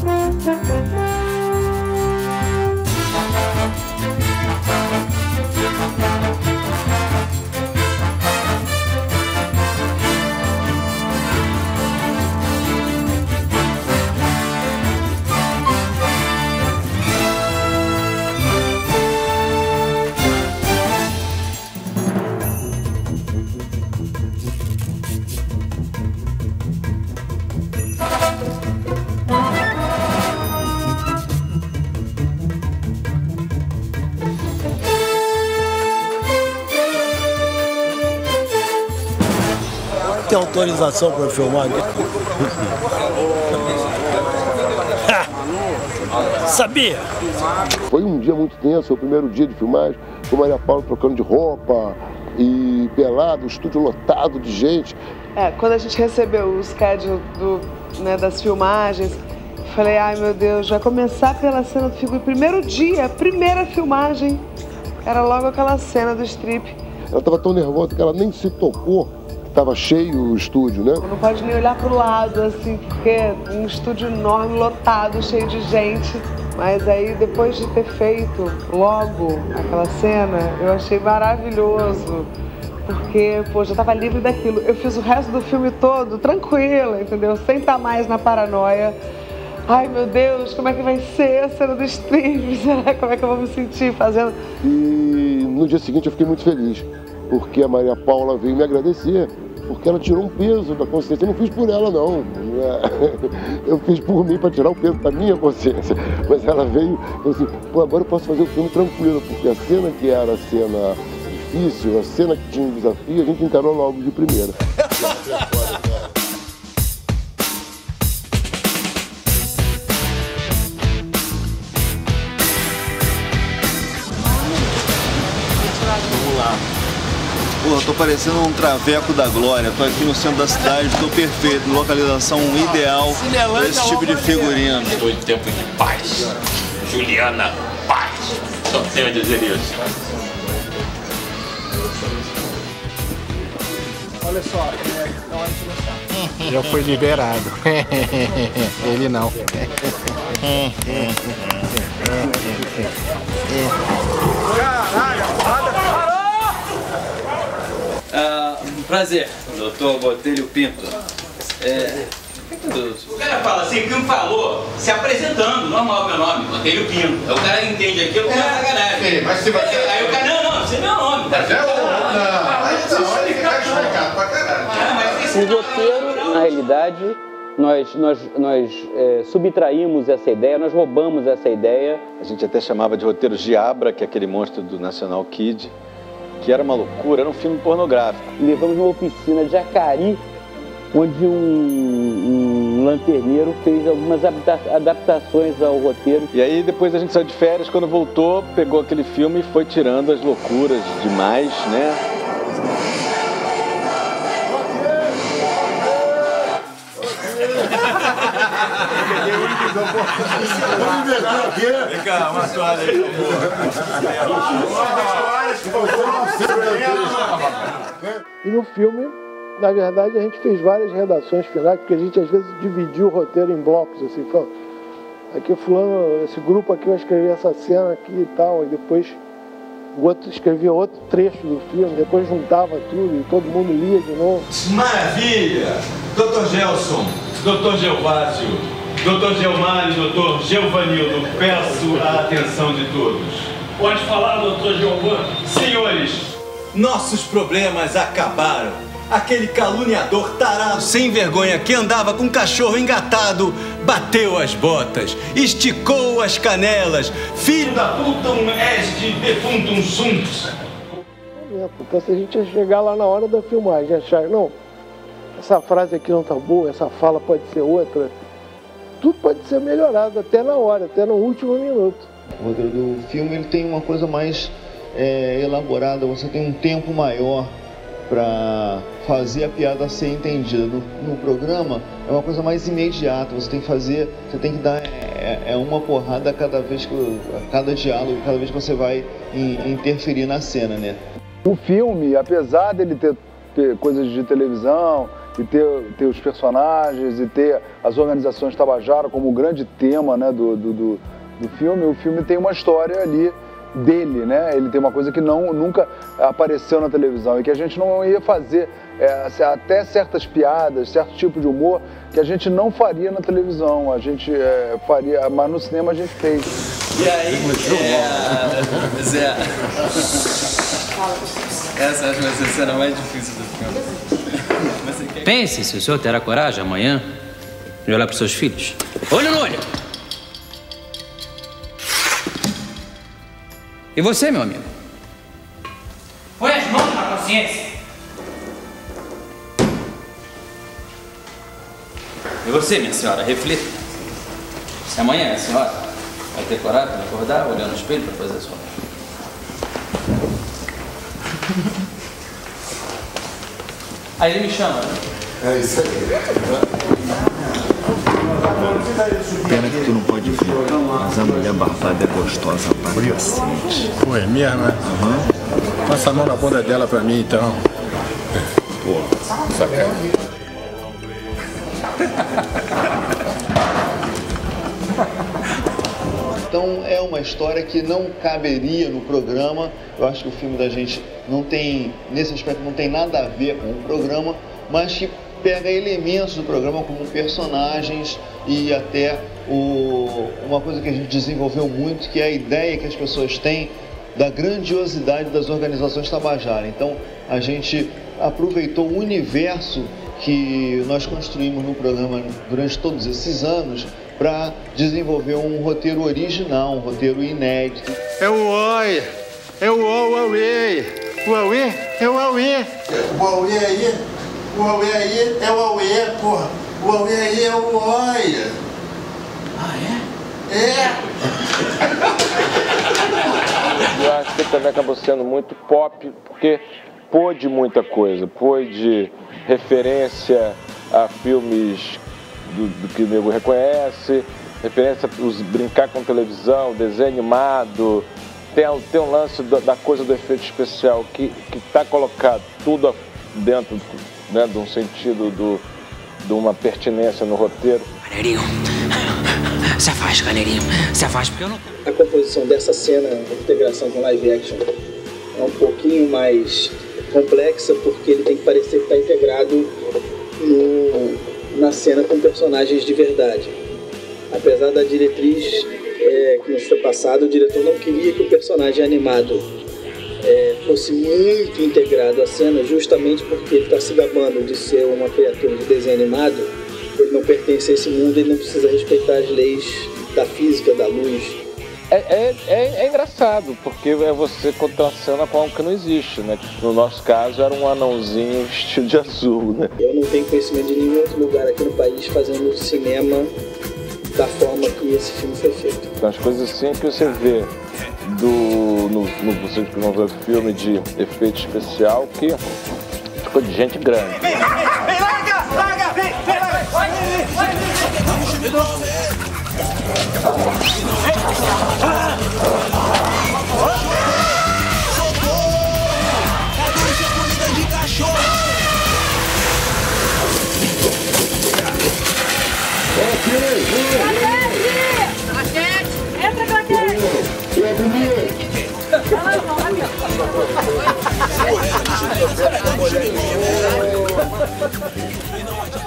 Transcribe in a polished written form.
Tem autorização para filmar aqui? Sabia! Foi um dia muito tenso, foi o primeiro dia de filmagem, com Maria Paula trocando de roupa e pelado, o estúdio lotado de gente. Quando a gente recebeu o schedule das filmagens, falei, ai meu Deus, vai começar pela cena do figurino. Primeiro dia, primeira filmagem, era logo aquela cena do strip. Ela estava tão nervosa que ela nem se tocou. Tava cheio o estúdio, né? Não pode nem olhar pro lado, assim, porque um estúdio enorme, lotado, cheio de gente. Mas aí, depois de ter feito logo aquela cena, eu achei maravilhoso. Porque, pô, já tava livre daquilo. Eu fiz o resto do filme todo tranquila, entendeu? Sem estar mais na paranoia. Ai, meu Deus, como é que vai ser a cena do strip? Será? Como é que eu vou me sentir fazendo? E no dia seguinte eu fiquei muito feliz, porque a Maria Paula veio me agradecer, porque ela tirou um peso da consciência. Eu não fiz por ela, não. Eu fiz por mim, para tirar o peso da minha consciência. Mas ela veio e falou assim, pô, agora eu posso fazer o filme tranquilo, porque a cena que era a cena difícil, a cena que tinha um desafio, a gente encarou logo de primeira. Porra, tô parecendo um traveco da glória. Tô aqui no centro da cidade, tô perfeito. Localização ideal pra esse tipo de figurino. Estou em tempo de paz. Juliana, paz. Só tenho a dizer isso. Olha só, na hora de começar. Já foi liberado. Ele não. Caralho, porrada. Prazer, doutor Botelho Pinto. O cara fala assim, que me falou, se apresentando, normal meu nome, Botelho Pinto. Aí o cara entende aquilo, começa a sacanagem. Mas se você... Aí o cara, não, você é meu nome. Mas é o... Não, ele tá explicado pra caralho. O roteiro, na realidade, nós subtraímos essa ideia, nós roubamos essa ideia. A gente até chamava de roteiro Giabra, que é aquele monstro do National Kid, que era uma loucura, era um filme pornográfico. Levamos uma oficina de Jacari, onde um lanterneiro fez algumas adaptações ao roteiro. E aí depois a gente saiu de férias, quando voltou, pegou aquele filme e foi tirando as loucuras demais, né? Vem cá, uma toalha aí. E no filme, na verdade, a gente fez várias redações finais, porque a gente às vezes dividiu o roteiro em blocos, assim, falando, aqui fulano, esse grupo aqui vai escrever essa cena aqui e tal, e depois o outro escrevia outro trecho do filme, depois juntava tudo e todo mundo lia de novo. Maravilha! Dr. Gelson, Dr. Gervásio, Dr. Gelmari, Dr. Gelvanildo, peço a atenção de todos. Pode falar, Dr. Giovanni. Senhores, nossos problemas acabaram. Aquele caluniador tarado sem vergonha que andava com um cachorro engatado bateu as botas, esticou as canelas. Filho da puta, és de defuntum sunt. Então se a gente ia chegar lá na hora da filmagem e achar, não, essa frase aqui não tá boa, essa fala pode ser outra, tudo pode ser melhorado até na hora, até no último minuto. O roteiro do filme ele tem uma coisa mais elaborada, você tem um tempo maior para fazer a piada ser entendida. No programa é uma coisa mais imediata, você tem que fazer, você tem que dar uma porrada a cada vez cada diálogo, cada vez que você vai interferir na cena, né? O filme, apesar dele ter coisas de televisão, e ter os personagens e ter as organizações Tabajara como o grande tema, né, do filme. O filme tem uma história ali dele, né? Ele tem uma coisa que nunca apareceu na televisão e que a gente não ia fazer, até certas piadas, certo tipo de humor que a gente não faria na televisão, a gente faria, mas no cinema a gente fez. E aí, Zé, essa acho que vai ser a cena mais difícil do filme. Pense se o senhor terá coragem amanhã de olhar para os seus filhos. Olho no olho. E você, meu amigo? Põe as mãos na consciência. E você, minha senhora, reflita. Se amanhã a senhora vai ter coragem de acordar, olhar no espelho para fazer a sua. Aí ele me chama, né? É isso aí. Pena que tu não pode ver, mas a mulher barbada é gostosa pra cacete. Pô, é mesmo, né? Uhum. Passa a mão na bunda dela pra mim, então. Pô, sacanagem. Então é uma história que não caberia no programa. Eu acho que o filme da gente não tem, nesse aspecto, não tem nada a ver com o programa, mas que pega elementos do programa como personagens e até uma coisa que a gente desenvolveu muito, que é a ideia que as pessoas têm da grandiosidade das organizações Tabajara. Então a gente aproveitou o universo que nós construímos no programa durante todos esses anos para desenvolver um roteiro original, um roteiro inédito. É o Oi, é o Huawei, Huawei é o Huawei. O Huawei aí, o Huawei aí é o Huawei, porra. O Huawei aí é o Oi. Ah, é? É. Eu acho que também acabou sendo muito pop, porque pôde muita coisa, pôde referência a filmes do que o nego reconhece, referência a brincar com televisão, desenho animado, tem um lance da coisa do efeito especial que está colocado tudo dentro, né, de um sentido de uma pertinência no roteiro. Galerinho, se afasta, galerinho, se afasta, porque eu não... A composição dessa cena, a integração com live action, é um pouquinho mais complexa, porque ele tem que parecer que está integrado na cena com personagens de verdade. Apesar da diretriz que nos foi passada, o diretor não queria que o personagem animado fosse muito integrado à cena, justamente porque ele está se gabando de ser uma criatura de desenho animado. Ele não pertence a esse mundo, ele não precisa respeitar as leis da física, da luz. É engraçado, porque você contar uma cena com algo que não existe, né? No nosso caso, era um anãozinho vestido de azul, né? Eu não tenho conhecimento de nenhum outro lugar aqui no país fazendo cinema da forma que esse filme foi feito. Então, as coisas assim que você vê você não vê filme de efeito especial que ficou de gente grande. Vem, larga! Larga! Vem, Entra, Claquete! Vai,